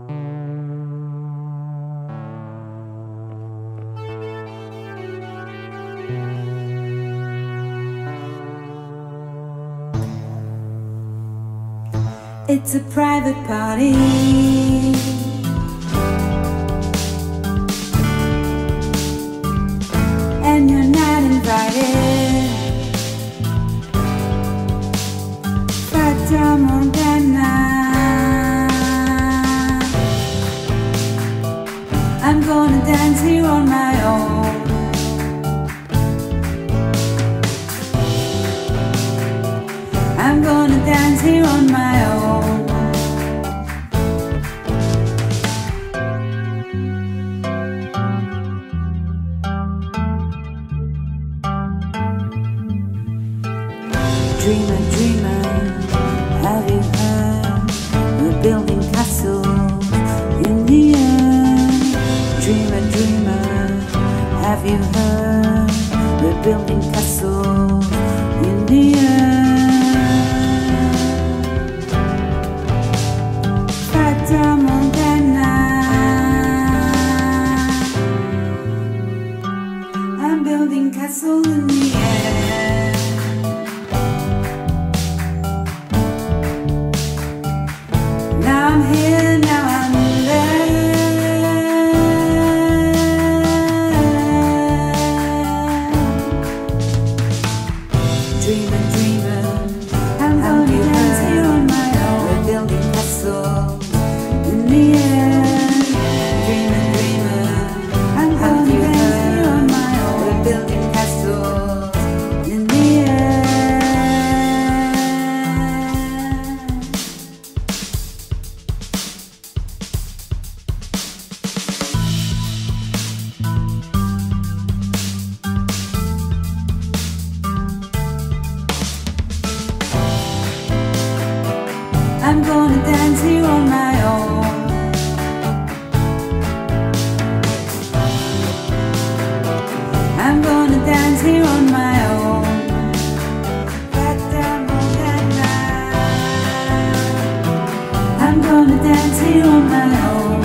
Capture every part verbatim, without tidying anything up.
It's a private party, and you're not invited. Fata Morgana, I'm gonna dance here on my own. I'm gonna dance here on my own. Dreamer, dreamer, have you heard? We're building castles in the air. Dreamer, dreamer, have you heard? We're building castles in the air. Fata Morgana, I'm building castles in the air. Now I'm here, now I'm there. Dreamer, dreamer, I'm gonna dance here on my own. We're building castles in the air. Dreamer, dreamer, I'm gonna dance here on my own. We're building castles in the air. I'm gonna dance here on my own. I'm gonna dance here on my own. Fata Morgana, I'm gonna dance here on my own.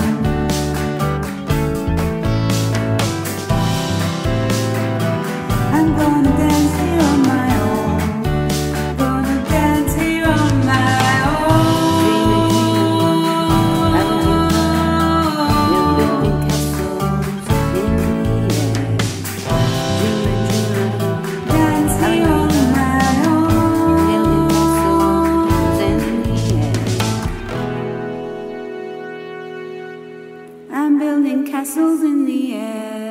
I'm gonna dance here on my own. Gonna dance here on my own. I'm building castles in the air.